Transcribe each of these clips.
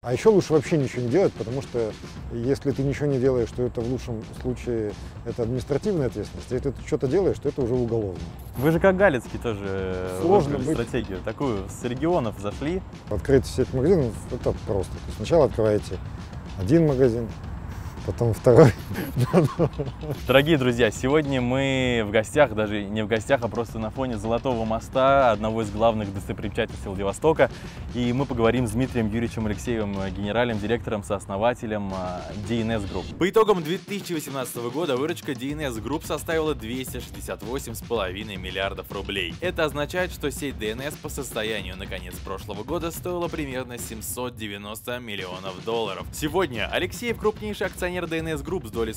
А еще лучше вообще ничего не делать, потому что если ты ничего не делаешь, то это в лучшем случае это административная ответственность. Если ты что-то делаешь, то это уже уголовно. Вы же как Галицкий тоже Сложно выбрали быть. стратегию. Такую с регионов зашли. Открыть сеть магазинов – это просто. То есть сначала открываете один магазин, потом второй. Дорогие друзья, сегодня мы в гостях, даже не в гостях, а просто на фоне Золотого моста, одного из главных достопримечательностей Владивостока. И мы поговорим с Дмитрием Юрьевичем Алексеевым, генеральным директором, сооснователем DNS Group. По итогам 2018 года выручка DNS Group составила 268,5 миллиардов рублей. Это означает, что сеть DNS по состоянию на конец прошлого года стоила примерно 790 миллионов долларов. Сегодня Алексеев крупнейший акционер DNS Group с долей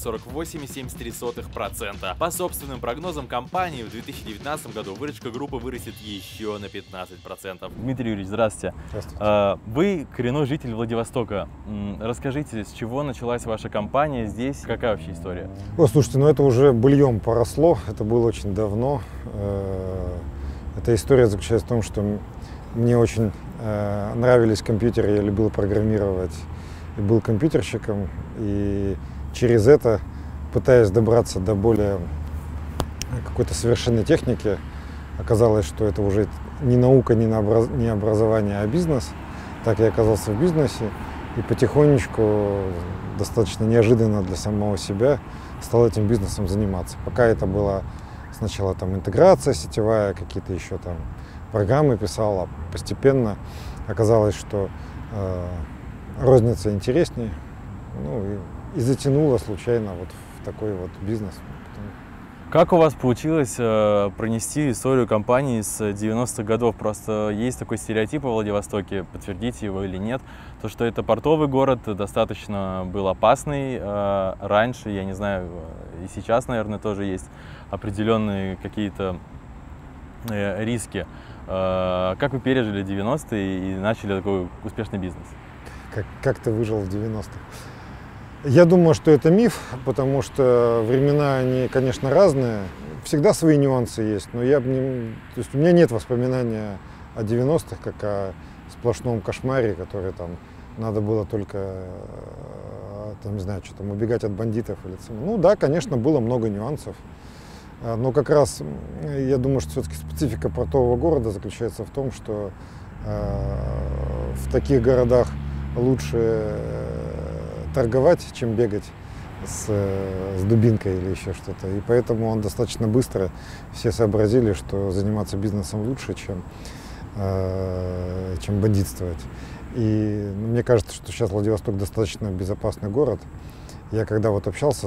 48,73%. По собственным прогнозам компании, в 2019 году выручка группы вырастет еще на 15%. Дмитрий Юрьевич, здравствуйте. Здравствуйте. Вы коренной житель Владивостока. Расскажите, с чего началась ваша компания здесь? Какая вообще история? О, слушайте, ну это уже быльем поросло, это было очень давно. Эта история заключается в том, что мне очень нравились компьютеры, я любил программировать и был компьютерщиком. И через это, пытаясь добраться до более какой-то совершенной техники, оказалось, что это уже не наука, не образование, а бизнес. Так я оказался в бизнесе и потихонечку, достаточно неожиданно для самого себя, стал этим бизнесом заниматься. Пока это была сначала там интеграция сетевая, какие-то еще там программы писал, а постепенно оказалось, что розница интереснее. Ну, и затянуло случайно вот в такой вот бизнес. Как у вас получилось пронести историю компании с 90-х годов? Просто есть такой стереотип во Владивостоке, подтвердите его или нет, то, что это портовый город, достаточно был опасный раньше, я не знаю, и сейчас, наверное, тоже есть определенные какие-то риски. Как вы пережили 90-е и начали такой успешный бизнес? Как ты выжил в 90-х? Я думаю, что это миф, потому что времена, они, конечно, разные. Всегда свои нюансы есть, но я бы не... То есть у меня нет воспоминания о 90-х, как о сплошном кошмаре, который там надо было только, там, не знаю, что там, убегать от бандитов или... Ну да, конечно, было много нюансов. Но как раз я думаю, что все-таки специфика портового города заключается в том, что в таких городах лучше торговать, чем бегать с дубинкой или еще что-то. И поэтому он достаточно быстро все сообразили, что заниматься бизнесом лучше, чем бандитствовать. И мне кажется, что сейчас Владивосток достаточно безопасный город. Я когда вот общался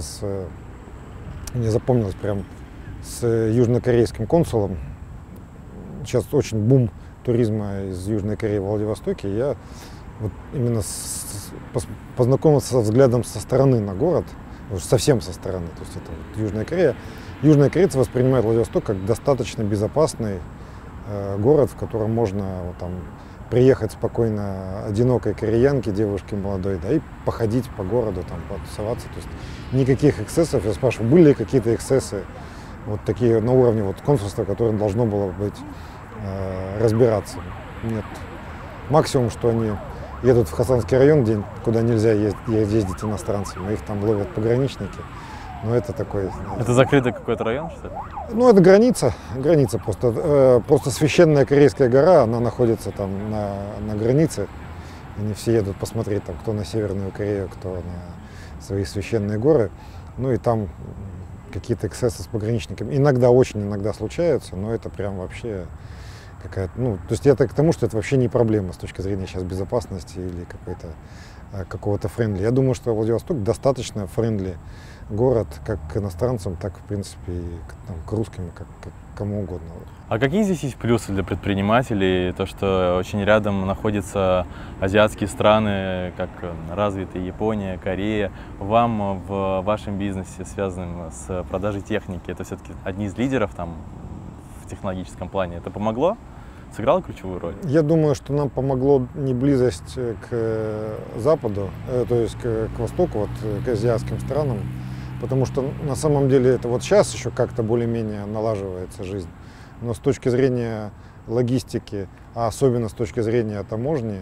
мне запомнилось прям с южнокорейским консулом. Сейчас очень бум туризма из Южной Кореи в Владивостоке. Я вот именно познакомился со взглядом со стороны на город, совсем со стороны, то есть это вот Южная Корея. Южные корейцы воспринимают Владивосток как достаточно безопасный город, в котором можно вот, там, приехать спокойно одинокой кореянке, девушке молодой, да, и походить по городу, там, потусоваться. То есть никаких эксцессов. Я спрашиваю, были ли какие-то эксцессы вот такие на уровне вот консульства, которым должно было быть разбираться? Нет. Максимум, что они едут в Хасанский район, куда нельзя ездить иностранцам, их там ловят пограничники. Но это такой... Это закрытый какой-то район, что ли? Ну, это граница просто. Просто священная Корейская гора, она находится там на границе. Они все едут посмотреть, там, кто на Северную Корею, кто на свои священные горы. Ну и там какие-то эксцессы с пограничниками. Очень иногда случаются, но это прям вообще... то есть это к тому, что это вообще не проблема с точки зрения сейчас безопасности или какого-то френдли. Я думаю, что Владивосток достаточно френдли город как к иностранцам, так, в принципе, и к русским, как кому угодно. А какие здесь есть плюсы для предпринимателей? То, что очень рядом находятся азиатские страны, как развитые Япония, Корея. Вам в вашем бизнесе, связанном с продажей техники, это все-таки одни из лидеров там в технологическом плане. Это помогло? Сыграло ключевую роль? Я думаю, что нам помогло не близость к Западу, то есть к Востоку, вот, к азиатским странам, потому что на самом деле это вот сейчас еще как-то более-менее налаживается жизнь, но с точки зрения логистики, а особенно с точки зрения таможни,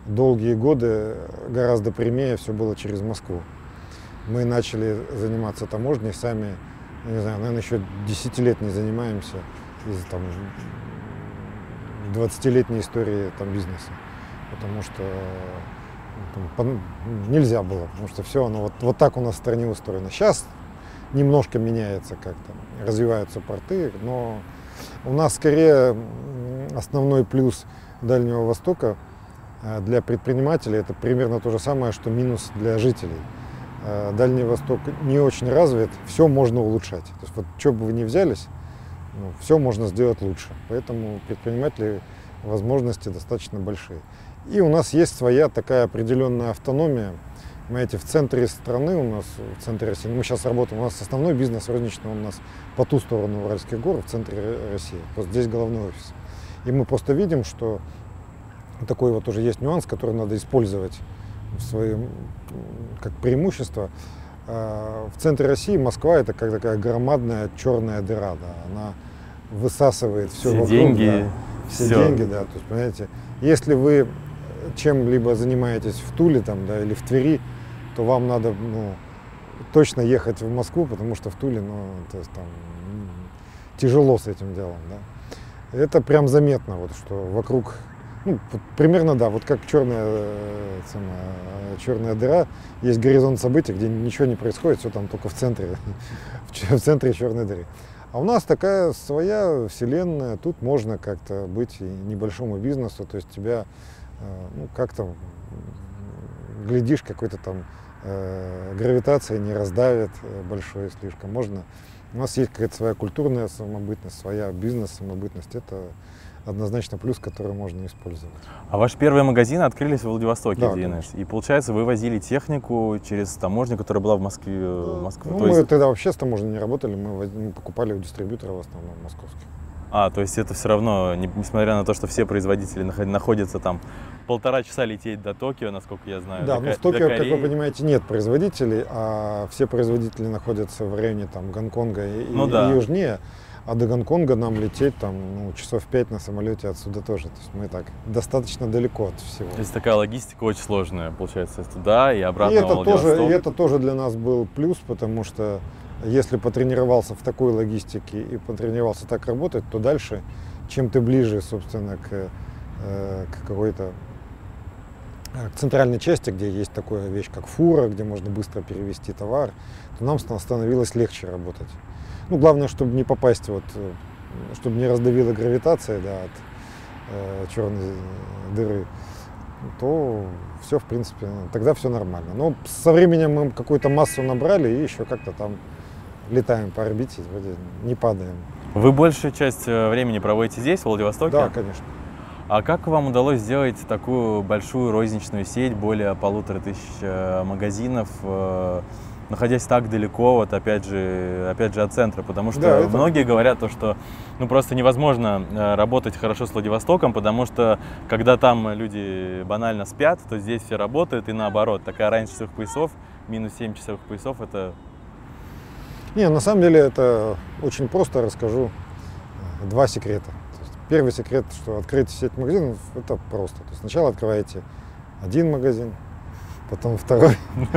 долгие годы гораздо прямее все было через Москву. Мы начали заниматься таможней сами, не знаю, наверное, еще 10 лет не занимаемся из там 20-летней истории там бизнеса, потому что нельзя было, потому что все оно вот так у нас в стране устроено. Сейчас немножко меняется как-то, развиваются порты, но у нас скорее основной плюс Дальнего Востока для предпринимателей это примерно то же самое, что минус для жителей. Дальний Восток не очень развит, все можно улучшать. То есть вот что бы вы ни взялись, все можно сделать лучше. Поэтому предприниматели возможности достаточно большие. И у нас есть своя такая определенная автономия. Понимаете, в центре страны у нас, в центре России, мы сейчас работаем, у нас основной бизнес розничный, он у нас по ту сторону Уральских гор, в центре России. Вот здесь головной офис. И мы просто видим, что такой вот тоже есть нюанс, который надо использовать в своем, как преимущество. В центре России Москва это как такая громадная черная дыра, да. Она высасывает все вокруг, деньги, да, все деньги, да. То есть, понимаете, если вы чем-либо занимаетесь в Туле там, да, или в Твери, то вам надо точно ехать в Москву, потому что в Туле то есть, там, тяжело с этим делом. Да. Это прям заметно, вот, что вокруг, вот, примерно, да, вот как черная дыра, есть горизонт событий, где ничего не происходит, все там только в центре черной дыры. А у нас такая своя вселенная, тут можно как-то быть и небольшому бизнесу, то есть тебя как-то, глядишь, какой-то там гравитация не раздавит большой слишком. Можно. У нас есть какая-то своя культурная самобытность, своя бизнес-самобытность. Это однозначно плюс, который можно использовать. А ваши первые магазины открылись в Владивостоке, да, DNS. И получается, вы возили технику через таможню, которая была в Москве. Мы тогда вообще с таможней не работали, мы покупали у дистрибьютора в основном московских. То есть это все равно, несмотря на то, что все производители находятся там 1,5 часа лететь до Токио, насколько я знаю. Да, но в Токио, как вы понимаете, нет производителей, а все производители находятся в районе там Гонконга и южнее. А до Гонконга нам лететь там, часов 5 на самолете отсюда тоже. То есть мы так достаточно далеко от всего. То есть такая логистика очень сложная, получается, туда и обратно и в Владивосток. И это тоже для нас был плюс, потому что если потренировался в такой логистике и потренировался так работать, то дальше, чем ты ближе, собственно, к какой-то к центральной части, где есть такая вещь, как фура, где можно быстро перевезти товар, то нам становилось легче работать. Главное, чтобы не попасть, чтобы не раздавила гравитация, да, от черной дыры, то все, в принципе, тогда все нормально. Но со временем мы какую-то массу набрали и еще как-то там летаем по орбите, вроде не падаем. Вы большую часть времени проводите здесь, в Владивостоке? Да, конечно. А как вам удалось сделать такую большую розничную сеть, более 1500 магазинов, находясь так далеко, опять же от центра? Потому что многие говорят, что просто невозможно работать хорошо с Владивостоком, потому что когда там люди банально спят, то здесь все работают, и наоборот. Такая разница часовых поясов, минус 7 часовых поясов, это... На самом деле это очень просто, расскажу 2 секрета. Первый секрет, что открыть сеть магазинов, это просто. То есть сначала открываете 1 магазин, потом 2,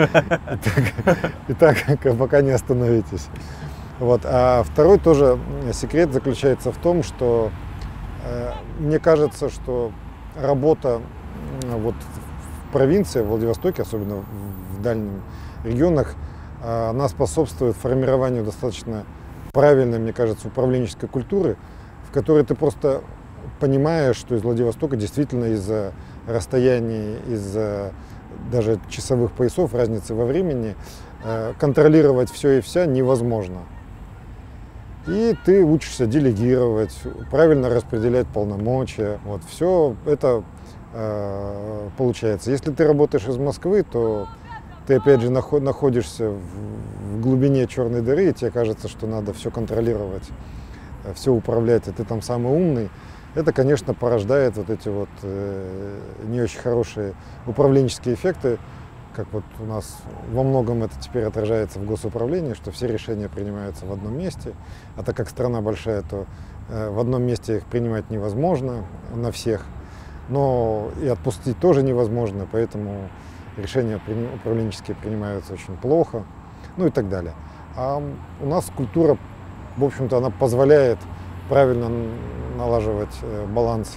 и так пока не остановитесь. А второй тоже секрет заключается в том, что мне кажется, что работа в провинции, в Владивостоке, особенно в дальних регионах, она способствует формированию достаточно правильной, мне кажется, управленческой культуры, в которой ты просто понимаешь, что из Владивостока действительно из-за расстояний, из-за даже часовых поясов, разницы во времени, контролировать все и вся невозможно. И ты учишься делегировать, правильно распределять полномочия. Все это получается. Если ты работаешь из Москвы, то ты опять же находишься в глубине черной дыры, и тебе кажется, что надо все контролировать, все управлять, и ты там самый умный. Это, конечно, порождает эти не очень хорошие управленческие эффекты, как у нас во многом это теперь отражается в госуправлении, что все решения принимаются в одном месте, а так как страна большая, то в одном месте их принимать невозможно на всех. но и отпустить тоже невозможно, поэтому решения управленческие принимаются очень плохо, ну и так далее. А у нас культура, в общем-то, она позволяет правильно налаживать баланс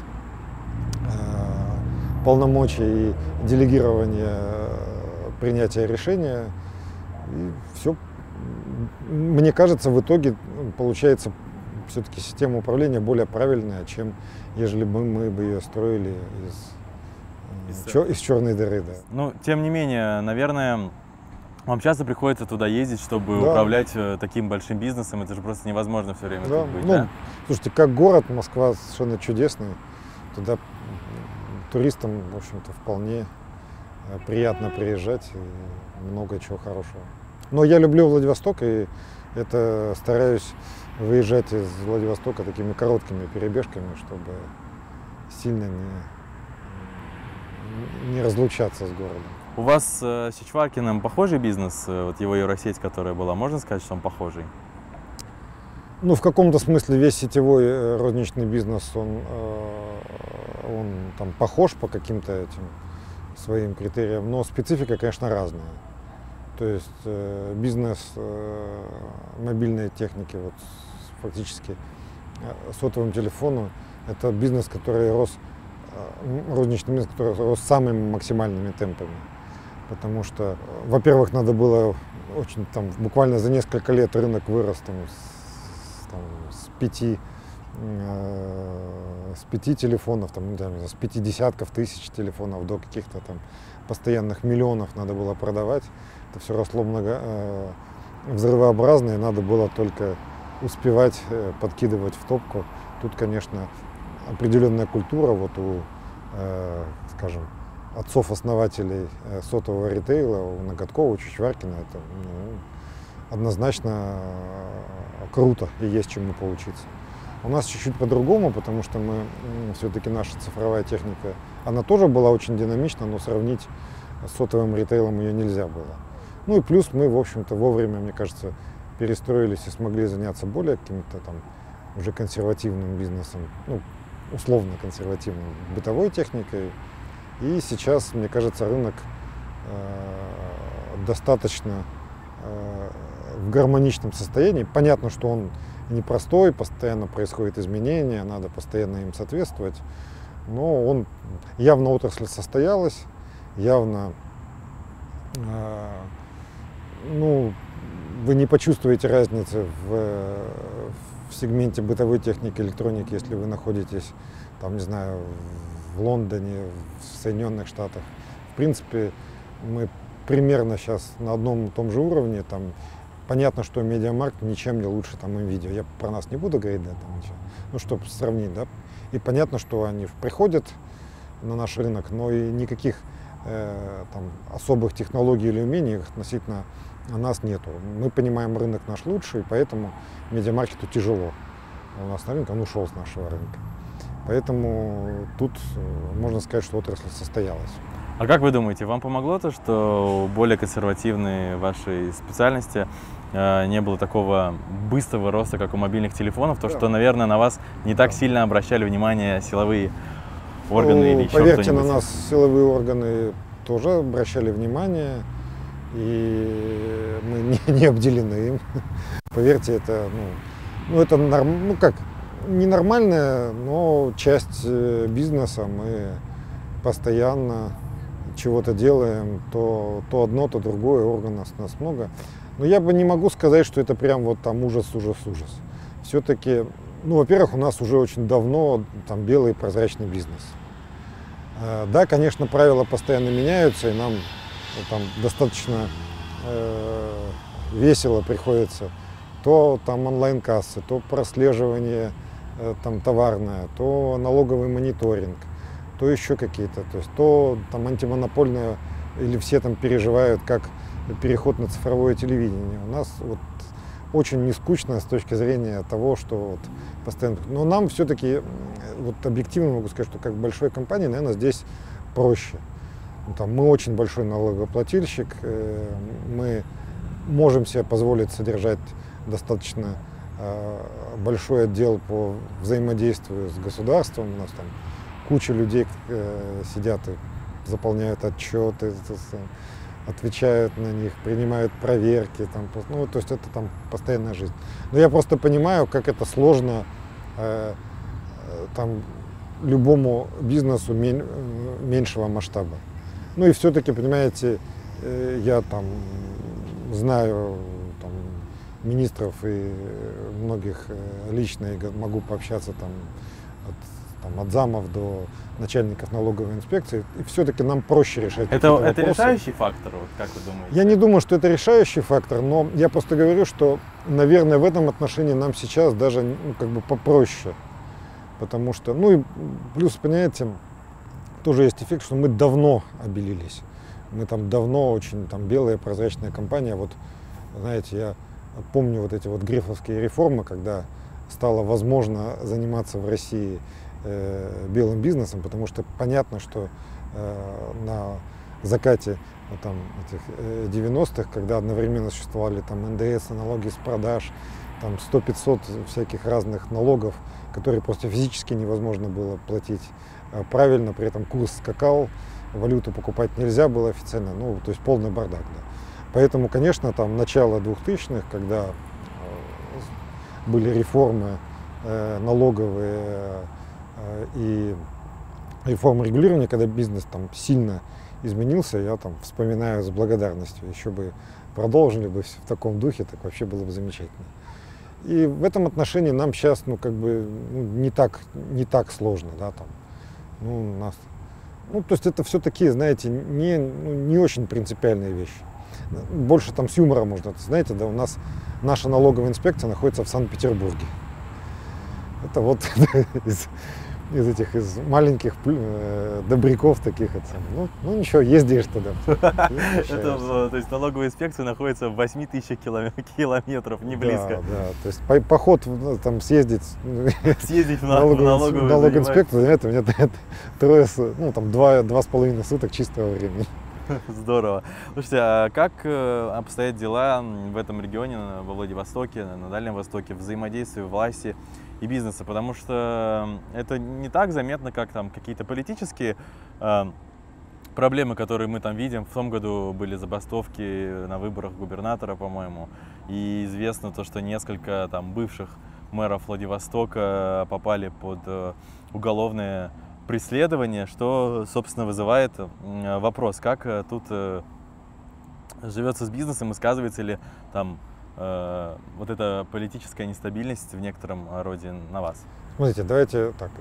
полномочий и делегирования принятия решения. И все, мне кажется, в итоге получается все-таки система управления более правильная, чем ежели бы мы бы ее строили из черной дыры. Да. Ну, тем не менее, наверное, вам часто приходится туда ездить, чтобы управлять таким большим бизнесом. Это же просто невозможно все время тут быть, да? Слушайте, как город Москва совершенно чудесный. Туда туристам, в общем-то, вполне приятно приезжать, и много чего хорошего. Но я люблю Владивосток, и это стараюсь выезжать из Владивостока такими короткими перебежками, чтобы сильно не разлучаться с городом. У вас с Чичваркиным похожий бизнес, вот его Евросеть, которая была, можно сказать, что он похожий? Ну, в каком-то смысле весь сетевой розничный бизнес, он там похож по каким-то этим своим критериям, но специфика, конечно, разная. То есть бизнес мобильной техники, вот фактически сотовым телефоном, это бизнес, который рос, розничный бизнес, который рос самыми максимальными темпами. Потому что, во-первых, надо было очень там буквально за несколько лет рынок вырос с 5 телефонов, с 5 десятков тысяч телефонов до каких-то там постоянных миллионов надо было продавать. Это все росло взрывообразно, и надо было только успевать подкидывать в топку. Тут, конечно, определенная культура вот у, скажем, отцов-основателей сотового ритейла, у Ноготкова, у Чичваркина, это однозначно круто и есть чему поучиться. У нас чуть-чуть по-другому, потому что мы все-таки наша цифровая техника, она тоже была очень динамична, но сравнить с сотовым ритейлом ее нельзя было. Ну и плюс мы, в общем-то, вовремя, мне кажется, перестроились и смогли заняться более каким-то там уже консервативным бизнесом, ну, условно консервативным, бытовой техникой. И сейчас, мне кажется, рынок достаточно в гармоничном состоянии. Понятно, что он непростой, постоянно происходят изменения, надо постоянно им соответствовать. Но он явно отрасль состоялась, явно вы не почувствуете разницы в сегменте бытовой техники, электроники, если вы находитесь, там, не знаю, в Лондоне, в Соединенных Штатах. В принципе, мы примерно сейчас на одном и том же уровне. Там, понятно, что Медиамаркт ничем не лучше там NVIDIA. Я про нас не буду говорить, да, там ничего. Ну, чтобы сравнить, да. И понятно, что они приходят на наш рынок, но и никаких там особых технологий или умений относительно нас нету. Мы понимаем, рынок наш лучше, и поэтому Медиамаркету тяжело. У нас на рынке, он ушел с нашего рынка. Поэтому тут можно сказать, что отрасль состоялась. А как вы думаете, вам помогло то, что более консервативной вашей специальности не было такого быстрого роста, как у мобильных телефонов, то, что, наверное, на вас не так сильно обращали внимание силовые органы или еще кто-нибудь? Поверьте, на нас силовые органы тоже обращали внимание, и мы не обделены им. Поверьте, это, это ненормальная, но часть бизнеса. Мы постоянно чего-то делаем, то одно, то другое, органов у нас много. Но я бы не могу сказать, что это прям вот там ужас. Все-таки, во-первых, у нас уже очень давно там белый прозрачный бизнес. Да, конечно, правила постоянно меняются, и нам там достаточно весело приходится. То там онлайн-кассы, то прослеживание там товарное, то налоговый мониторинг, то еще какие-то, то есть то там антимонопольное, или все там переживают, как переход на цифровое телевидение. У нас вот очень нескучно с точки зрения того, что вот постоянно. Но нам все-таки, вот объективно могу сказать, что как большой компании, наверное, здесь проще. Мы очень большой налогоплательщик, мы можем себе позволить содержать достаточно большой отдел по взаимодействию с государством. У нас там куча людей сидят и заполняют отчеты, отвечают на них, принимают проверки, там, ну, то есть это там постоянная жизнь. Но я просто понимаю, как это сложно там любому бизнесу меньшего масштаба. Ну и все-таки, понимаете, я там знаю там, министров и многих лично, и могу пообщаться там от замов до начальников налоговой инспекции, и все-таки нам проще решать это вопросы. Решающий фактор, вот, как вы думаете? Я не думаю, что это решающий фактор, но я просто говорю, что, наверное, в этом отношении нам сейчас даже как бы попроще. Потому что, ну и плюс, понимаете, тоже есть эффект, что мы давно обелились. Мы там давно очень, там белая прозрачная компания. Вот, знаете, я помню вот эти вот грефовские реформы, когда стало возможно заниматься в России белым бизнесом, потому что понятно, что на закате вот, там, этих 90-х, когда одновременно существовали там НДС, налоги с продаж, там 100-500 всяких разных налогов, которые просто физически невозможно было платить правильно, при этом курс скакал, валюту покупать нельзя было официально, ну, то есть полный бардак. Да. Поэтому, конечно, там начало 2000-х, когда были реформы налоговые и реформы регулирования, когда бизнес там сильно изменился, я там вспоминаю с благодарностью, еще бы продолжили бы в таком духе, так вообще было бы замечательно. И в этом отношении нам сейчас, ну, как бы, ну, не так сложно, да, там, ну, нас, ну, то есть это все такие, знаете, не очень принципиальные вещи. Больше там с юмором можно, знаете, да, у нас наша налоговая инспекция находится в Санкт-Петербурге. Это вот из маленьких добряков таких, ну ничего, ездишь туда. То есть налоговая инспекция находится в 8000 километров, не близко. Да, то есть поход там съездить в налоговую инспекцию, это у меня трое, ну там 2,5 суток чистого времени. Здорово. Слушайте, а как обстоят дела в этом регионе, во Владивостоке, на Дальнем Востоке, взаимодействие власти и бизнеса? Потому что это не так заметно, как там какие-то политические проблемы, которые мы там видим. В том году были забастовки на выборах губернатора, по-моему, и известно то, что несколько там бывших мэров Владивостока попали под уголовное преследование, что, собственно, вызывает вопрос, как тут живется с бизнесом и сказывается ли там вот эта политическая нестабильность в некотором роде на вас? Смотрите, давайте так.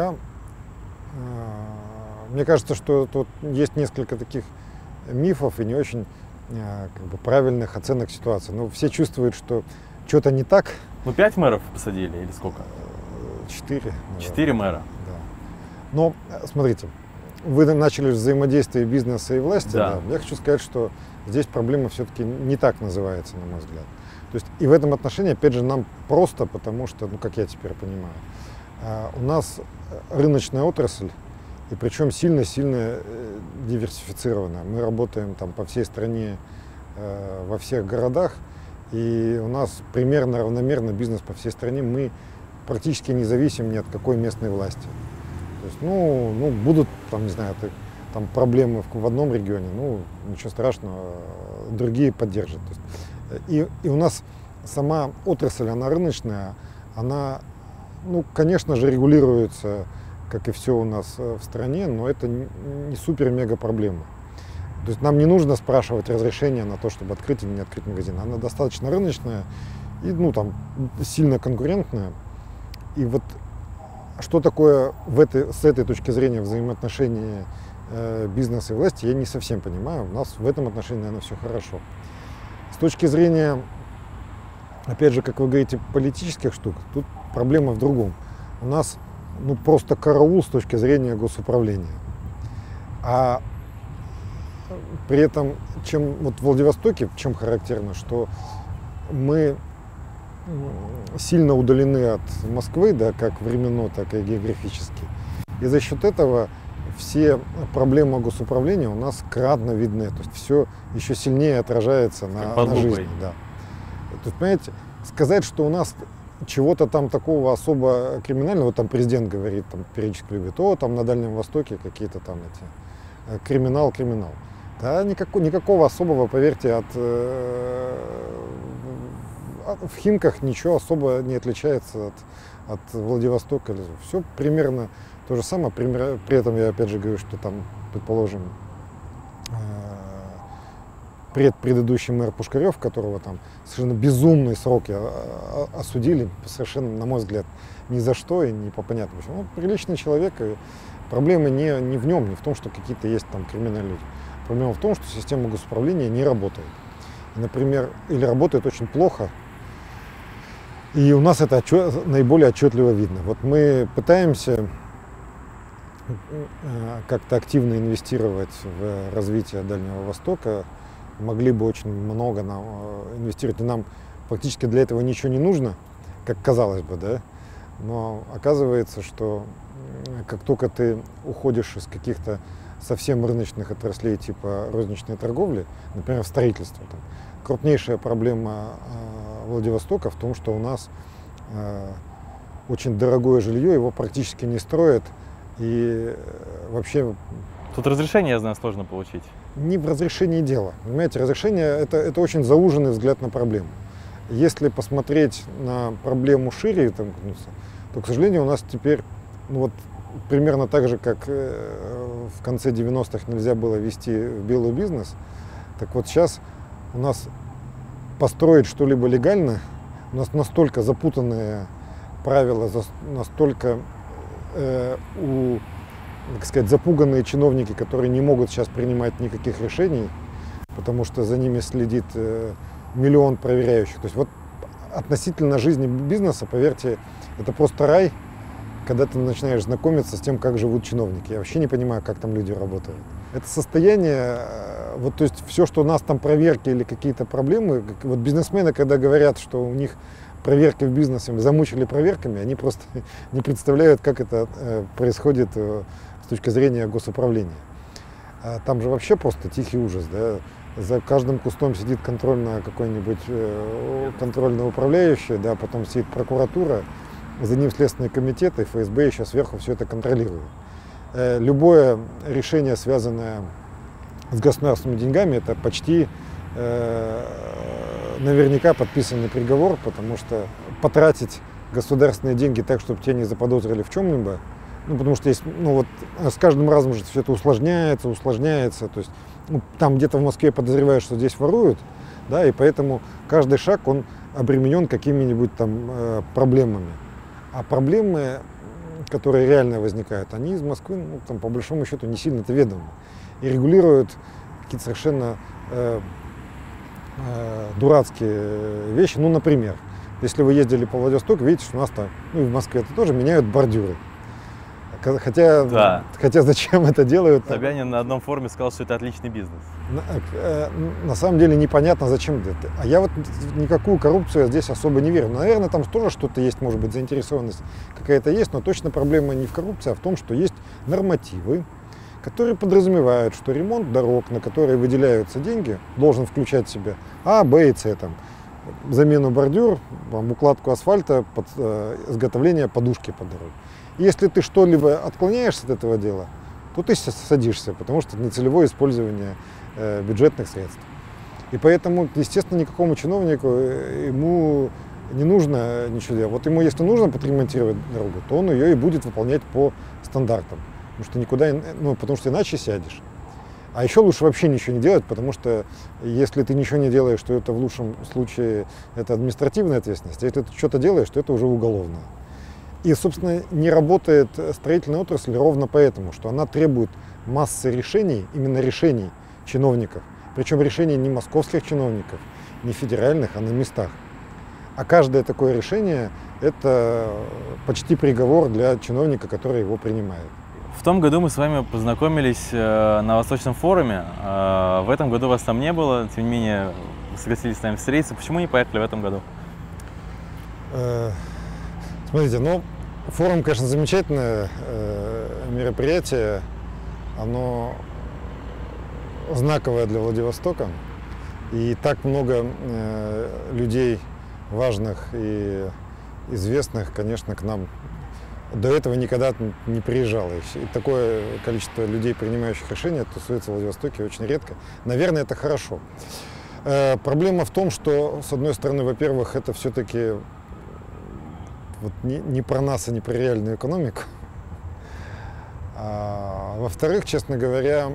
Мне кажется, что тут есть несколько таких мифов и не очень как бы правильных оценок ситуации. Но все чувствуют, что что-то не так. Ну, 5 мэров посадили или сколько? 4. 4 мэра. Да. Но, смотрите, вы начали взаимодействие бизнеса и власти. Да. Да. Я хочу сказать, что здесь проблема все-таки не так называется, на мой взгляд. То есть и в этом отношении, опять же, нам просто, потому что, ну, как я теперь понимаю, у нас рыночная отрасль, и причем сильно-сильно диверсифицированная. Мы работаем там по всей стране, во всех городах, и у нас примерно равномерно бизнес по всей стране. Мы практически не зависим ни от какой местной власти. То есть, ну будут там, не знаю, там проблемы в одном регионе, ну ничего страшного, другие поддержат. То есть, и у нас сама отрасль, она рыночная, она, ну, конечно же, регулируется, как и все у нас в стране, но это не супер-мега проблема. То есть нам не нужно спрашивать разрешения на то, чтобы открыть или не открыть магазин. Она достаточно рыночная и, ну, там, сильно конкурентная. И вот что такое с этой точки зрения взаимоотношения бизнеса и власти, я не совсем понимаю. У нас в этом отношении, наверное, все хорошо. С точки зрения, опять же, как вы говорите, политических штук, тут проблема в другом. У нас, ну, просто караул с точки зрения госуправления. А при этом, чем вот в Владивостоке, чем характерно, что мы сильно удалены от Москвы, да, как временно, так и географически. И за счет этого все проблемы госуправления у нас кратно видны. То есть все еще сильнее отражается на жизни. Да. То есть, понимаете, сказать, что у нас чего-то там такого особо криминального, там президент говорит, там периодически любит, там на Дальнем Востоке какие-то там эти криминал. Да, никакого особого, поверьте, в Химках ничего особо не отличается от Владивостока. Все примерно то же самое. При этом я опять же говорю, что там, предположим, предыдущий мэр Пушкарев, которого там совершенно безумные сроки осудили, совершенно, на мой взгляд, ни за что и не по понятному. Он приличный человек, и проблема не в нем, не в том, что какие-то есть там криминальные люди. Проблема в том, что система госуправления не работает. И, например, или работает очень плохо, и у нас это наиболее отчетливо видно. Вот мы пытаемся как-то активно инвестировать в развитие Дальнего Востока, могли бы очень много инвестировать, и нам практически для этого ничего не нужно, как казалось бы, да? Но оказывается, что как только ты уходишь из каких-то совсем рыночных отраслей типа розничной торговли, например, в строительство, там, крупнейшая проблема Владивостока в том, что у нас очень дорогое жилье, его практически не строят, и вообще... Тут разрешение, я знаю, сложно получить. Не в разрешении дела. Понимаете, разрешение это очень зауженный взгляд на проблему. Если посмотреть на проблему шире, то, к сожалению, у нас теперь примерно так же, как в конце 90-х нельзя было вести белый бизнес, так вот сейчас у нас построить что-либо легально, у нас настолько запутанные правила, настолько так сказать, запуганные чиновники, которые не могут сейчас принимать никаких решений, потому что за ними следит миллион проверяющих. То есть вот относительно жизни бизнеса, поверьте, это просто рай, когда ты начинаешь знакомиться с тем, как живут чиновники. Я вообще не понимаю, как там люди работают. Это состояние, то есть все, что у нас там проверки или какие-то проблемы, вот бизнесмены, когда говорят, что у них проверки в бизнесе замучили проверками, они просто не представляют, как это происходит с точки зрения госуправления. Там же вообще просто тихий ужас, да? За каждым кустом сидит контрольный управляющий, да, потом сидит прокуратура, за ним Следственный комитет и ФСБ еще сверху все это контролирует. Любое решение, связанное с государственными деньгами, это почти наверняка подписанный приговор, потому что потратить государственные деньги так, чтобы тебя не заподозрили в чем-либо, потому что есть, с каждым разом же все это усложняется, то есть там где-то в Москве подозревают, что здесь воруют, да, и поэтому каждый шаг, он обременен какими-нибудь там проблемами. А проблемы, которые реально возникают, они из Москвы, там, по большому счету, не сильно-то ведомы. И регулируют какие-то совершенно дурацкие вещи. Например, если вы ездили по Владивостоку, видите, что у нас там, и в Москве это тоже меняют бордюры. Хотя зачем это делают? Собянин на одном форуме сказал, что это отличный бизнес. На самом деле непонятно, зачем это. А я никакую коррупцию здесь особо не верю. Наверное, там тоже что-то есть, может быть, заинтересованность какая-то есть, но точно проблема не в коррупции, а в том, что есть нормативы, которые подразумевают, что ремонт дорог, на которые выделяются деньги, должен включать в себя А, Б и С. Замену бордюр, укладку асфальта, изготовление подушки под дорогу. Если ты что-либо отклоняешься от этого дела, то ты садишься, потому что это нецелевое использование бюджетных средств. И поэтому, естественно, никакому чиновнику ему не нужно ничего делать. Вот ему, если нужно подремонтировать дорогу, то он ее и будет выполнять по стандартам. Потому что иначе сядешь. А еще лучше вообще ничего не делать, потому что если ты ничего не делаешь, то это в лучшем случае это административная ответственность, а если ты что-то делаешь, то это уже уголовное. И, собственно, не работает строительная отрасль ровно поэтому, что она требует массы решений, именно решений чиновников. Причем решений не московских чиновников, не федеральных, а на местах. А каждое такое решение – это почти приговор для чиновника, который его принимает. В том году мы с вами познакомились на Восточном форуме. В этом году вас там не было, тем не менее вы согласились с нами встретиться. Почему не поехали в этом году? Смотрите, форум, конечно, замечательное мероприятие. Оно знаковое для Владивостока. И так много людей важных и известных, конечно, к нам до этого никогда не приезжало. И такое количество людей, принимающих решения, тусуется в Владивостоке очень редко. Наверное, это хорошо. Проблема в том, что, с одной стороны, во-первых, это все-таки вот не про нас, а не про реальную экономику. А во-вторых, честно говоря,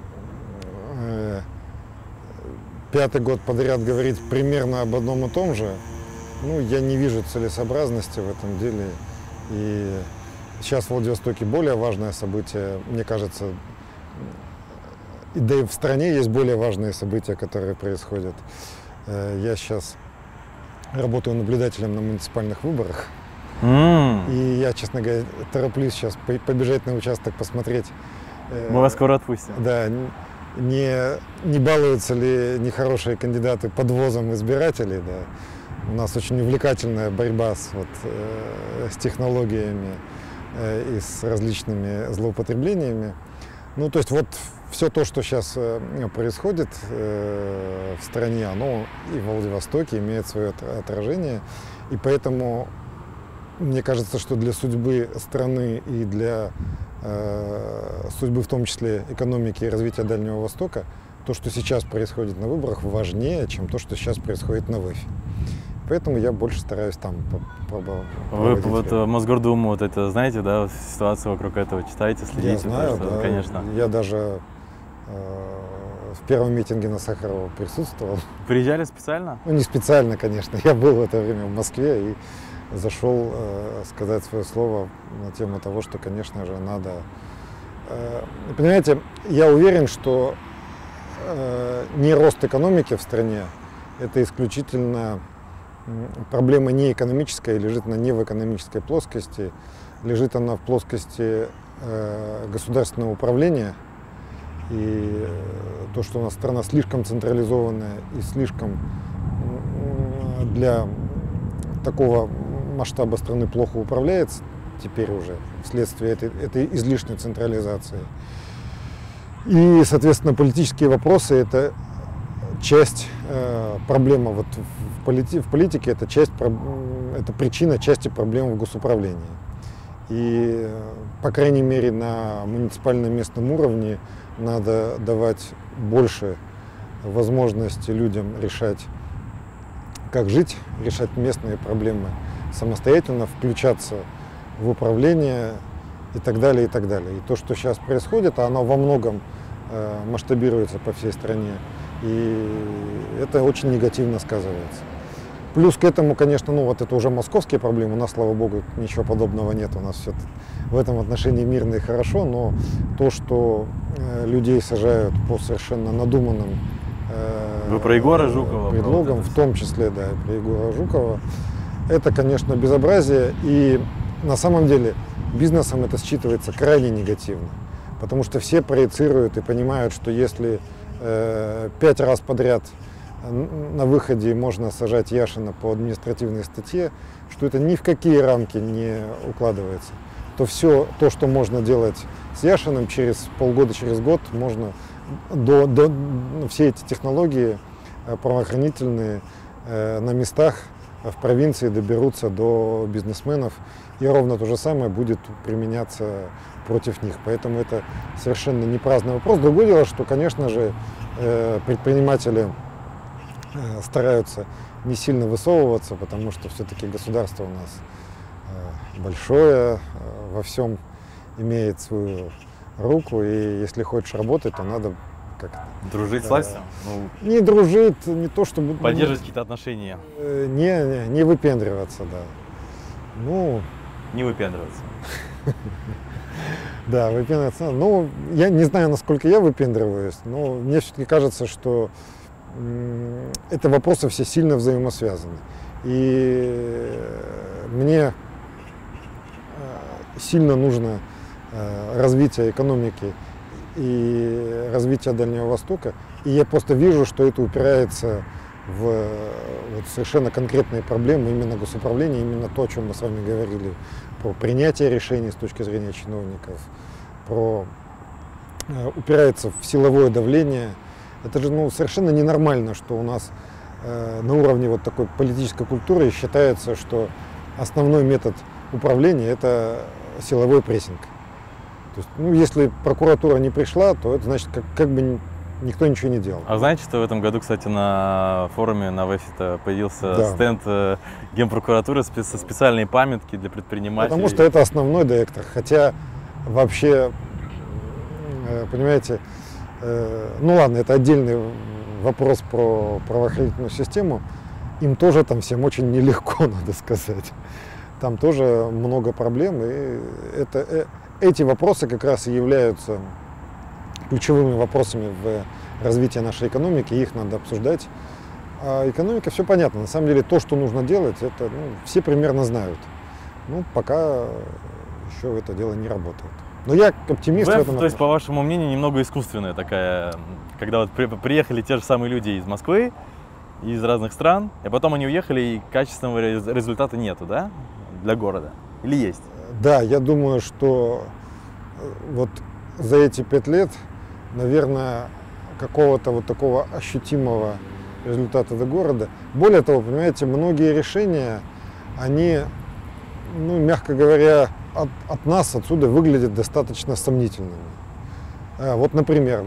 5-й год подряд говорить примерно об одном и том же, ну, я не вижу целесообразности в этом деле. И сейчас в Владивостоке более важное событие, мне кажется, да и в стране есть более важные события, которые происходят. Я сейчас работаю наблюдателем на муниципальных выборах. И я, честно говоря, тороплюсь сейчас побежать на участок, посмотреть. Мы вас скоро отпустим. Да, не балуются ли нехорошие кандидаты подвозом избирателей. Да. У нас очень увлекательная борьба с технологиями и с различными злоупотреблениями. Ну, то есть вот все то, что сейчас происходит в стране, оно и в Владивостоке имеет свое отражение. И поэтому мне кажется, что для судьбы страны и для судьбы, в том числе экономики и развития Дальнего Востока, то, что сейчас происходит на выборах, важнее, чем то, что сейчас происходит на ВЭФе. Поэтому я больше стараюсь там Вы вот Мосгордуму, вот это знаете, да, ситуацию вокруг этого читаете, следите? Я знаю, что, да. Конечно. Я даже в первом митинге на Сахарова присутствовал. Приезжали специально? Ну, не специально, конечно. Я был в это время в Москве и зашел сказать свое слово на тему того, что, конечно же, надо... Понимаете, я уверен, что не рост экономики в стране, это исключительно проблема не экономическая, лежит она не в экономической плоскости, лежит она в плоскости государственного управления. И то, что у нас страна слишком централизованная и слишком для такого масштаба страны плохо управляется теперь уже вследствие этой излишней централизации. И, соответственно, политические вопросы – это часть проблемы. Вот в политике это причина части проблем в госуправлении. И, по крайней мере, на муниципальном местном уровне надо давать больше возможности людям решать, как жить, решать местные проблемы самостоятельно, включаться в управление и так далее, и так далее. И то, что сейчас происходит, оно во многом масштабируется по всей стране, и это очень негативно сказывается. Плюс к этому, конечно, ну вот это уже московские проблемы, у нас, слава богу, ничего подобного нет, у нас все в этом отношении мирно и хорошо, но то, что людей сажают по совершенно надуманным Вы про Егора Жукова? предлогам, в том числе, да, и про Егора Жукова, это, конечно, безобразие, и на самом деле бизнесом это считывается крайне негативно, потому что все проецируют и понимают, что если 5 раз подряд на выходе можно сажать Яшина по административной статье, что это ни в какие рамки не укладывается, то все то, что можно делать с Яшиным через полгода, через год, можно все эти технологии правоохранительные на местах в провинции доберутся до бизнесменов, и ровно то же самое будет применяться против них. Поэтому это совершенно не праздный вопрос. Другое дело, что, конечно же, предприниматели стараются не сильно высовываться, потому что все-таки государство у нас большое, во всем имеет свою руку, и если хочешь работать, то надо как-то... Дружить с властью? Не дружить, не то чтобы... Поддерживать какие-то отношения? Не выпендриваться, да. Ну... Не выпендриваться. Да, выпендриваться. Ну, я не знаю, насколько я выпендриваюсь, но мне все-таки кажется, что это вопросы все сильно взаимосвязаны. И мне сильно нужно развитие экономики и развитие Дальнего Востока. И я просто вижу, что это упирается в вот совершенно конкретные проблемы именно госуправления, именно то, о чем мы с вами говорили, про принятие решений с точки зрения чиновников, упирается в силовое давление. Это же совершенно ненормально, что у нас на уровне вот такой политической культуры считается, что основной метод управления – это силовой прессинг. То есть, ну, если прокуратура не пришла, то это значит, как бы никто ничего не делал. А знаете, что в этом году, кстати, на форуме на ВЭФе появился Да. стенд Генпрокуратуры со специальной памятки для предпринимателей? Потому что это основной диктор. Хотя вообще, понимаете, ну ладно, это отдельный вопрос про правоохранительную систему. Им тоже там всем очень нелегко, надо сказать. Там тоже много проблем, и эти вопросы как раз и являются ключевыми вопросами в развитии нашей экономики, их надо обсуждать. А экономика, все понятно. На самом деле, то, что нужно делать, это все примерно знают. Ну, пока еще это дело не работает. Но я оптимист в этом. То есть, по вашему мнению, немного искусственная такая, когда вот приехали те же самые люди из Москвы, из разных стран, а потом они уехали, и качественного результата нету, да, для города? Или есть? Да, я думаю, что вот за эти 5 лет, наверное, какого-то вот такого ощутимого результата для города. Более того, понимаете, многие решения, они, ну, мягко говоря, от нас отсюда выглядят достаточно сомнительными. Вот, например,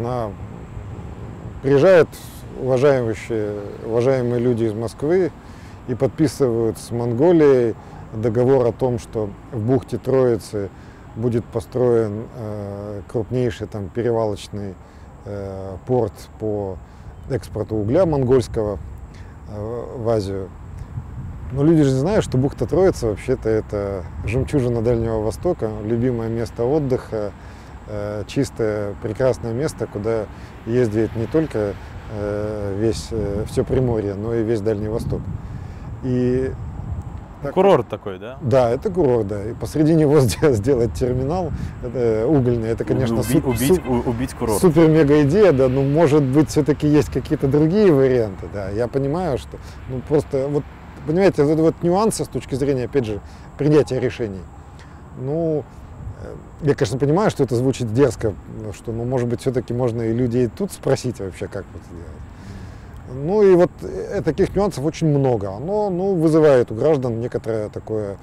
приезжают уважаемые люди из Москвы и подписывают с Монголией договор о том, что в бухте Троицы будет построен крупнейший там перевалочный порт по экспорту угля монгольского в Азию. Но люди же знают, что бухта Троица вообще-то это жемчужина Дальнего Востока, любимое место отдыха, чистое, прекрасное место, куда ездит не только все Приморье, но и весь Дальний Восток. И курорт такой, да? Да, это курорт, да. И посреди него сделать терминал угольный, это, конечно, убить курорт. Супер-мега идея, да, но, может быть, все-таки есть какие-то другие варианты, да. Я понимаю, что, ну, просто, вот, понимаете, вот нюансы с точки зрения, опять же, принятия решений. Ну, я, конечно, понимаю, что это звучит дерзко, что, ну, может быть, все-таки можно и людей тут спросить вообще, как это делать. Ну и вот таких нюансов очень много. Оно, ну, вызывает у граждан некоторое такое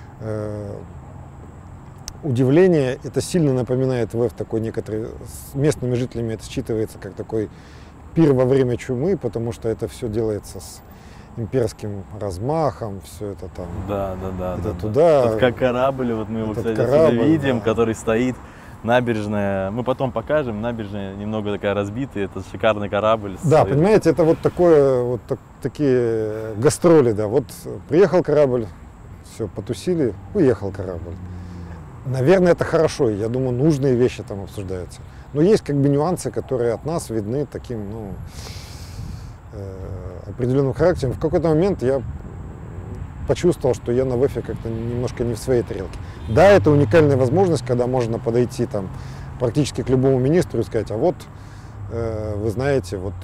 удивление. Это сильно напоминает ВЭФ такой некоторый, с местными жителями это считывается как такой пир во время чумы, потому что это все делается с имперским размахом, все это там. Да. Туда. Вот как корабль, вот мы его, кстати, корабль, видим, да, который стоит. Набережная, мы потом покажем, набережная немного такая разбитая, это шикарный корабль. Да, понимаете, это вот такое, вот такие гастроли, да, вот приехал корабль, все, потусили, уехал корабль. Наверное, это хорошо, я думаю, нужные вещи там обсуждаются. Но есть как бы нюансы, которые от нас видны таким, ну, определенным характером. В какой-то момент я почувствовал, что я на ВЭФе как-то немножко не в своей тарелке. Да, это уникальная возможность, когда можно подойти там практически к любому министру и сказать, а вот, вы знаете, вот,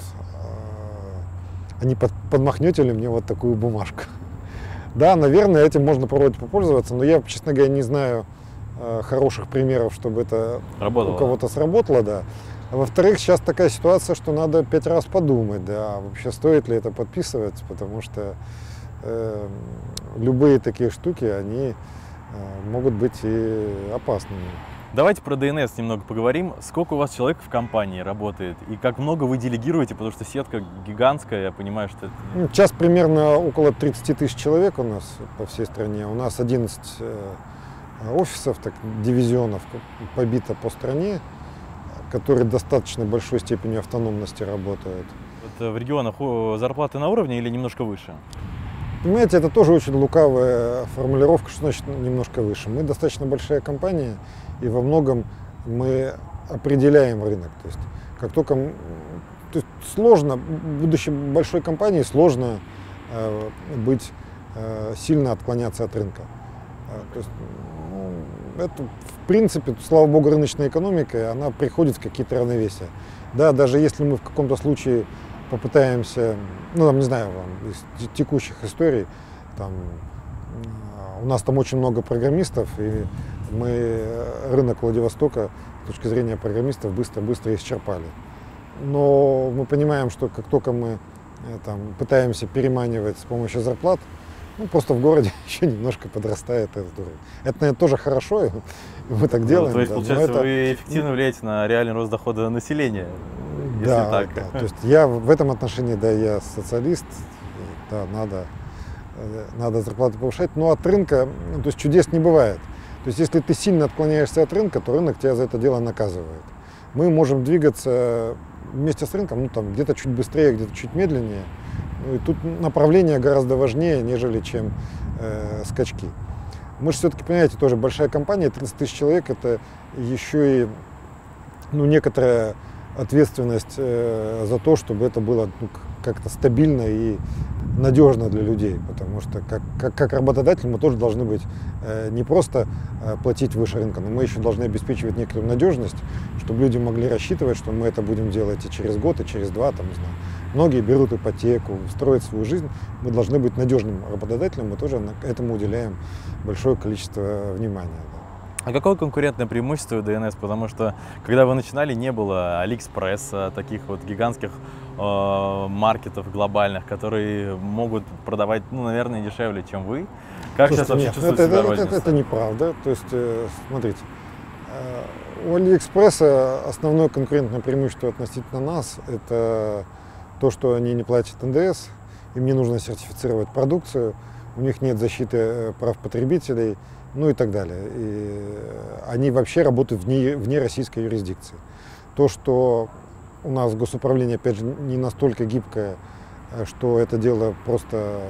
не подмахнете ли мне вот такую бумажку. Да, наверное, этим можно попользоваться, но я, честно говоря, не знаю хороших примеров, чтобы это у кого-то сработало, да. А во-вторых, сейчас такая ситуация, что надо 5 раз подумать, да, вообще стоит ли это подписывать, потому что любые такие штуки, они могут быть и опасными. Давайте про ДНС немного поговорим. Сколько у вас человек в компании работает и как много вы делегируете, потому что сетка гигантская, я понимаю, что это... Сейчас примерно около 30 тысяч человек у нас по всей стране. У нас 11 офисов, так, дивизионов побито по стране, которые в достаточно большой степени автономности работают. Вот в регионах зарплаты на уровне или немножко выше? Понимаете, это тоже очень лукавая формулировка, что значит немножко выше. Мы достаточно большая компания, и во многом мы определяем рынок. То есть, как только, то есть сложно, будучи большой компанией, сложно быть, сильно отклоняться от рынка. То есть, ну, это, в принципе, слава богу, рыночная экономика, она приходит в какие-то равновесия. Да, даже если мы в каком-то случае попытаемся, ну, там, не знаю, из текущих историй, там, у нас там очень много программистов, и мы рынок Владивостока с точки зрения программистов быстро исчерпали. Но мы понимаем, что как только мы там пытаемся переманивать с помощью зарплат, Ну, просто в городе еще немножко подрастает этот уровень. Это, наверное, тоже хорошо, и мы так делаем. То есть, да, получается, это... вы эффективно влияете на реальный рост дохода населения, если Да, так. да. То есть я в этом отношении, да, я социалист, да, надо зарплату повышать, но от рынка, то есть чудес не бывает. То есть если ты сильно отклоняешься от рынка, то рынок тебя за это дело наказывает. Мы можем двигаться вместе с рынком, ну там где-то чуть быстрее, где-то чуть медленнее. Ну, и тут направление гораздо важнее, нежели чем скачки. Мы же все-таки, понимаете, тоже большая компания, 30 тысяч человек, это еще и некоторая ответственность за то, чтобы это было как-то стабильно и надежно для людей, потому что как работодатель мы тоже должны быть не просто платить выше рынка, но мы еще должны обеспечивать некоторую надежность, чтобы люди могли рассчитывать, что мы это будем делать и через год, и через два, там, не знаю. Многие берут ипотеку, строят свою жизнь. Мы должны быть надежным работодателем, мы тоже этому уделяем большое количество внимания. А какое конкурентное преимущество у ДНС? Потому что, когда вы начинали, не было Алиэкспресса, таких вот гигантских маркетов глобальных, которые могут продавать, наверное, дешевле, чем вы. Как сейчас вообще чувствуете себя розница? Это неправда. То есть, смотрите, у Алиэкспресса основное конкурентное преимущество относительно нас – это то, что они не платят НДС, им не нужно сертифицировать продукцию, у них нет защиты прав потребителей, ну и так далее. И они вообще работают вне российской юрисдикции. То, что у нас госуправление, опять же, не настолько гибкое, что это дело просто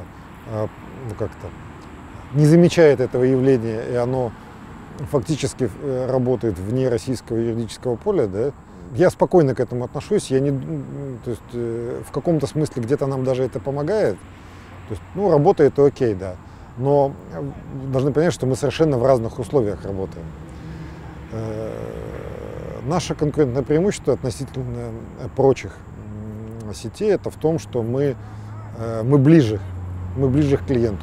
не замечает этого явления, и оно фактически работает вне российского юридического поля, да, я спокойно к этому отношусь, то есть в каком-то смысле где-то нам даже это помогает, то есть, работает и окей, да, но должны понять, что мы совершенно в разных условиях работаем. Наше конкурентное преимущество относительно прочих сетей это в том, что мы ближе к клиенту,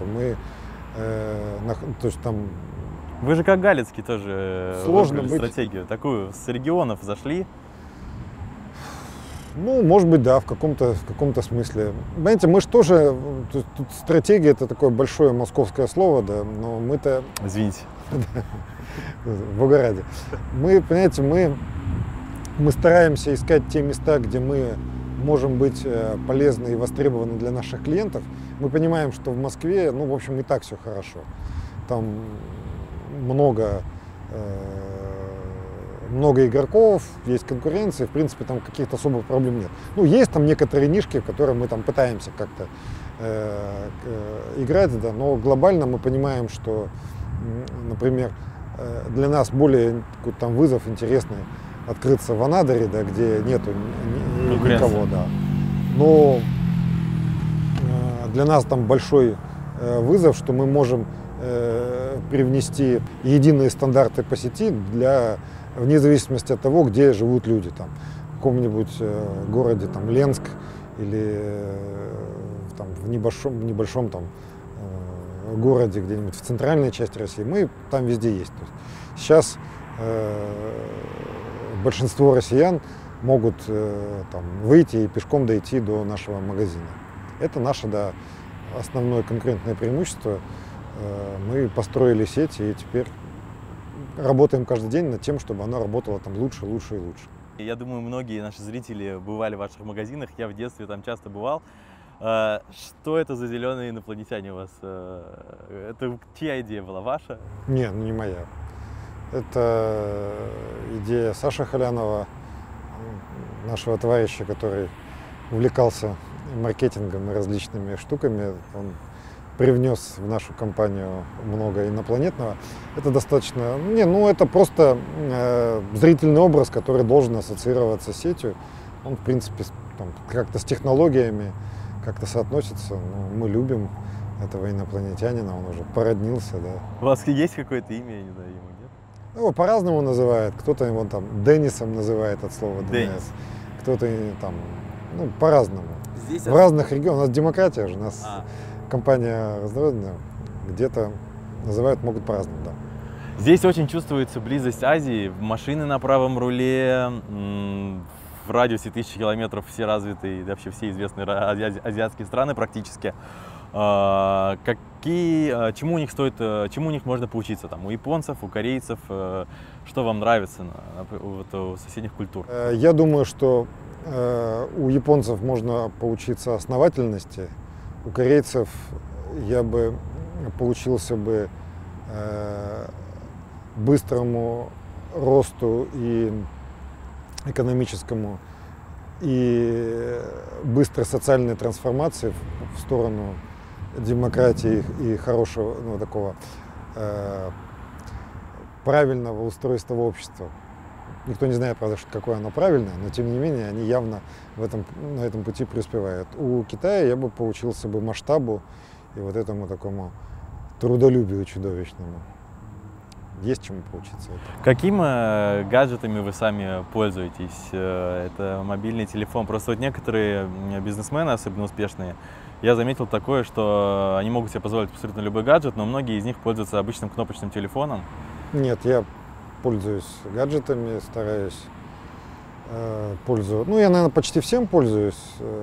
то есть там. Вы же как Галицкий тоже сложно выбрали стратегию, такую с регионов зашли. Может быть, да, в каком-то смысле. Понимаете, мы же тоже, тут стратегия это такое большое московское слово, да, но мы-то... Извините. В Волгограде. Понимаете, мы стараемся искать те места, где мы можем быть полезны и востребованы для наших клиентов. Мы понимаем, что в Москве, в общем, не так все хорошо. Там много игроков, есть конкуренция, в принципе, там каких-то особых проблем нет. Есть там некоторые нишки, в которые мы там пытаемся как-то играть, да, но глобально мы понимаем, что, например, для нас более там вызов интересный открыться в Анадыре, да, где нету никого, да. Но для нас там большой вызов, что мы можем привнести единые стандарты по сети вне зависимости от того, где живут люди. Там, в каком-нибудь городе там, Ленск или там, в небольшом там, городе где-нибудь в центральной части России. Мы там везде есть. То есть сейчас большинство россиян могут там, выйти и пешком дойти до нашего магазина. Это наше основное конкурентное преимущество. Мы построили сеть и теперь работаем каждый день над тем, чтобы она работала там лучше, лучше и лучше. Я думаю, многие наши зрители бывали в ваших магазинах, я в детстве там часто бывал. Что это за зеленые инопланетяне у вас? Это чья идея была, ваша? Не моя. Это идея Саши Халянова, нашего товарища, который увлекался маркетингом и различными штуками. Он привнес в нашу компанию много инопланетного. Это достаточно, это просто зрительный образ, который должен ассоциироваться с сетью. Он, в принципе, как-то с технологиями как-то соотносится. Мы любим этого инопланетянина, он уже породнился, да. У вас есть какое-то имя, я не знаю, ему нет? Его по-разному называют. Кто-то его там Деннисом называет от слова ДНС. Кто-то там, по-разному. В разных регионах. У нас демократия же, у нас компания разнородная, где-то называют, могут по-разному, да. Здесь очень чувствуется близость Азии. Машины на правом руле, в радиусе 1000 километров все развитые, вообще все известные азиатские страны практически. Чему у них можно поучиться? Там, у японцев, у корейцев? Что вам нравится у соседних культур? Я думаю, что у японцев можно поучиться основательности, у корейцев я бы поучился бы быстрому росту и экономическому, и быстрой социальной трансформации в сторону демократии и хорошего, ну, такого правильного устройства общества. Никто не знает, правда, какое оно правильное, но тем не менее они явно на этом пути преуспевают. У Китая я бы поучился бы масштабу и вот этому такому трудолюбию чудовищному. Есть чему поучиться. Какими гаджетами вы сами пользуетесь? Это мобильный телефон. Просто вот некоторые бизнесмены, особенно успешные, я заметил такое, что они могут себе позволить абсолютно любой гаджет, но многие из них пользуются обычным кнопочным телефоном. Нет, я пользуюсь гаджетами, стараюсь пользоваться. Ну, я, наверное, почти всем пользуюсь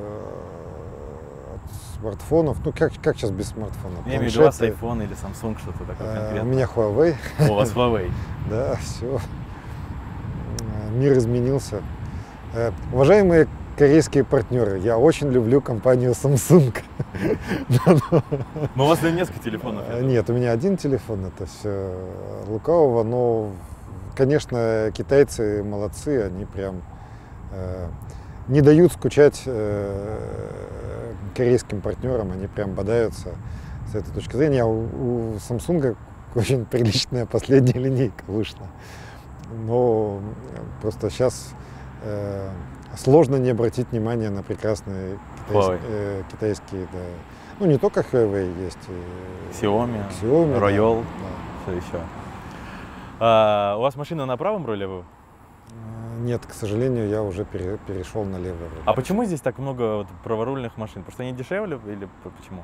от смартфонов. Ну, как сейчас без смартфона? Я имею в виду у вас iPhone или Samsung, что-то такое конкретное. У меня Huawei. У вас Huawei. Да, все. Мир изменился. Уважаемые корейские партнеры, я очень люблю компанию Samsung. Но у вас несколько телефонов? Нет, у меня один телефон, это все лукавого, но, конечно, китайцы молодцы, они прям не дают скучать корейским партнерам, они прям бодаются с этой точки зрения. У Samsung очень приличная последняя линейка вышла, но просто сейчас сложно не обратить внимание на прекрасные китайские, да. Ну, не только Huawei есть. Xiaomi, Royal, да. Что еще? У вас машина на правом руле? Нет, к сожалению, я уже перешел на левый руль. А почему здесь так много праворульных машин? Потому что они дешевле или почему?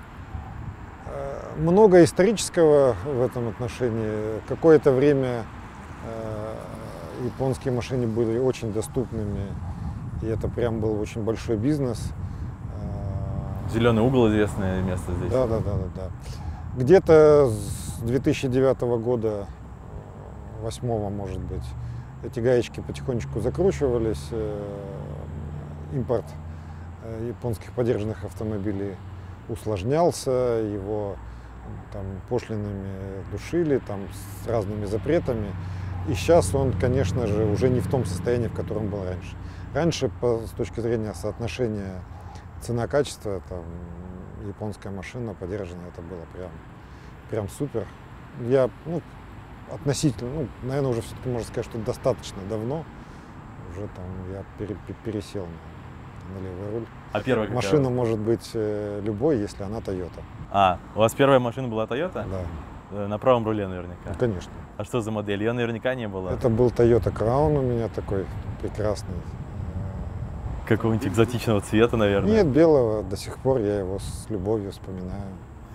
Много исторического в этом отношении. Какое-то время японские машины были очень доступными, и это прям был очень большой бизнес. Зеленый угол — известное место здесь. Да. Где-то с 2009 года, 2008, может быть, эти гаечки потихонечку закручивались, импорт японских подержанных автомобилей усложнялся, его там пошлинами душили, там с разными запретами. И сейчас он, конечно же, уже не в том состоянии, в котором был раньше. Раньше, с точки зрения соотношения цена-качество, там, японская машина подержанная, это было прям супер. Я, относительно, наверное, уже все-таки можно сказать, что достаточно давно уже там я пересел на левый руль. А первая какая? Машина может быть любой, если она Toyota. У вас первая машина была Toyota? Да. На правом руле наверняка? Ну, конечно. А что за модель? Ее наверняка не было. Это был Toyota Crown у меня такой прекрасный. Какого-нибудь экзотичного цвета, наверное? Нет, белого. До сих пор я его с любовью вспоминаю.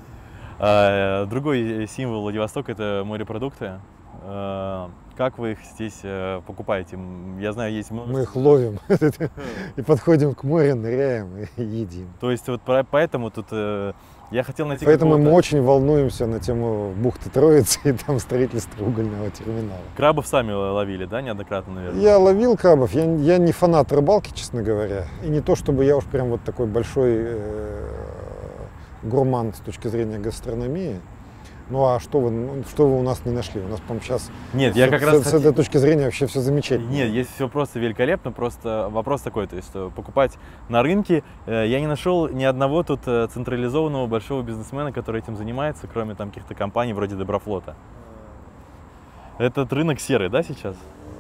Другой символ Владивостока — это морепродукты. Как вы их здесь покупаете? Я знаю, есть много... Мы их ловим и подходим к морю, ныряем и едим. То есть вот поэтому тут я хотел найти... Поэтому мы очень волнуемся на тему бухты Троицы и там строительства угольного терминала. Крабов сами ловили, да, неоднократно, наверное? Я ловил крабов. Я не фанат рыбалки, честно говоря. И не то, чтобы я уж прям вот такой большой гурман с точки зрения гастрономии. Ну а что вы у нас не нашли? У нас, по-моему, сейчас нет, я как раз с этой точки зрения вообще все замечательно. Нет, есть все просто великолепно, просто вопрос такой, то есть покупать на рынке. Я не нашел ни одного тут централизованного большого бизнесмена, который этим занимается, кроме там каких-то компаний вроде Доброфлота. Этот рынок серый, да, сейчас?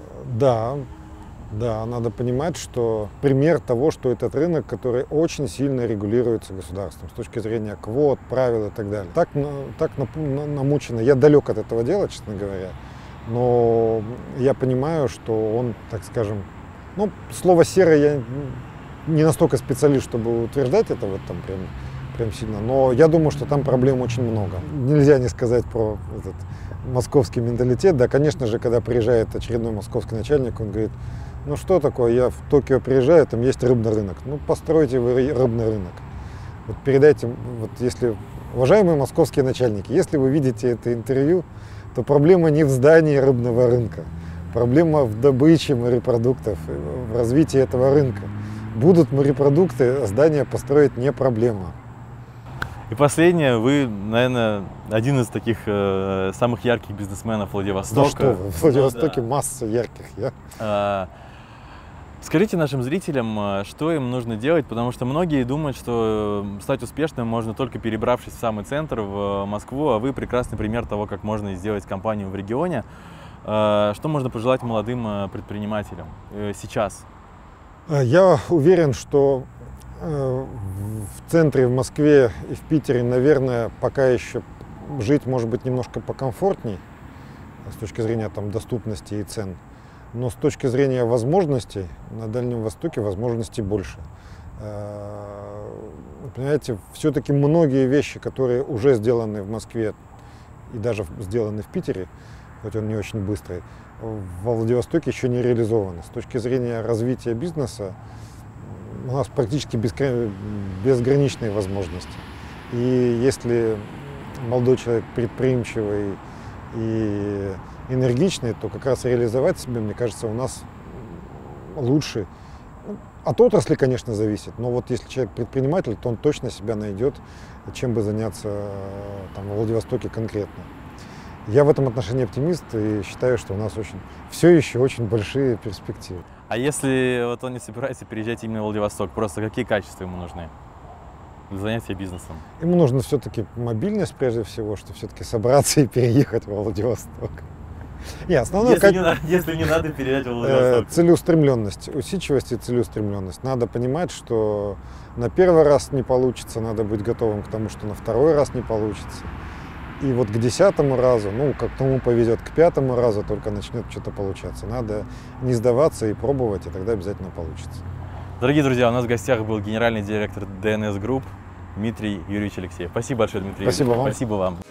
Да, надо понимать, что пример того, что этот рынок, который очень сильно регулируется государством с точки зрения квот, правил и так далее. Так намучено. Я далек от этого дела, честно говоря, но я понимаю, что он, так скажем, слово «серый» я не настолько специалист, чтобы утверждать это вот там прям сильно, но я думаю, что там проблем очень много. Нельзя не сказать про этот московский менталитет. Да, конечно же, когда приезжает очередной московский начальник, он говорит: ну что такое, я в Токио приезжаю, там есть рыбный рынок. Ну постройте вы рыбный рынок. Вот передайте, вот если, уважаемые московские начальники, если вы видите это интервью, то проблема не в здании рыбного рынка. Проблема в добыче морепродуктов, в развитии этого рынка. Будут морепродукты, здания построить не проблема. И последнее, вы, наверное, один из таких самых ярких бизнесменов Владивостока. Ну что вы, в Владивостоке масса ярких. Скажите нашим зрителям, что им нужно делать, потому что многие думают, что стать успешным можно только перебравшись в самый центр, в Москву, а вы прекрасный пример того, как можно сделать компанию в регионе. Что можно пожелать молодым предпринимателям сейчас? Я уверен, что в центре, в Москве и в Питере, наверное, пока еще жить может быть немножко покомфортней с точки зрения там, доступности и цен. Но с точки зрения возможностей на Дальнем Востоке возможностей больше. Понимаете, все-таки многие вещи, которые уже сделаны в Москве и даже сделаны в Питере, хоть он не очень быстрый, во Владивостоке еще не реализованы. С точки зрения развития бизнеса у нас практически безграничные возможности. И если молодой человек предприимчивый и энергичный, то как раз реализовать себя, мне кажется, у нас лучше. От отрасли, конечно, зависит, но вот если человек предприниматель, то он точно себя найдет, чем бы заняться там, во Владивостоке конкретно. Я в этом отношении оптимист и считаю, что у нас все еще очень большие перспективы. А если вот он не собирается переезжать именно в Владивосток, просто какие качества ему нужны для занятия бизнесом? Ему нужна все-таки мобильность прежде всего, что все-таки собраться и переехать во Владивосток. Если не надо переезжать во Владивосток. Целеустремленность, усидчивость и целеустремленность. Надо понимать, что на первый раз не получится, надо быть готовым к тому, что на второй раз не получится. И вот к 10-му разу, как кому повезет, к 5-му разу только начнет что-то получаться. Надо не сдаваться и пробовать, и тогда обязательно получится. Дорогие друзья, у нас в гостях был генеральный директор ДНС Групп Дмитрий Юрьевич Алексеев. Спасибо большое, Дмитрий Юрьевич. Спасибо вам. Спасибо вам.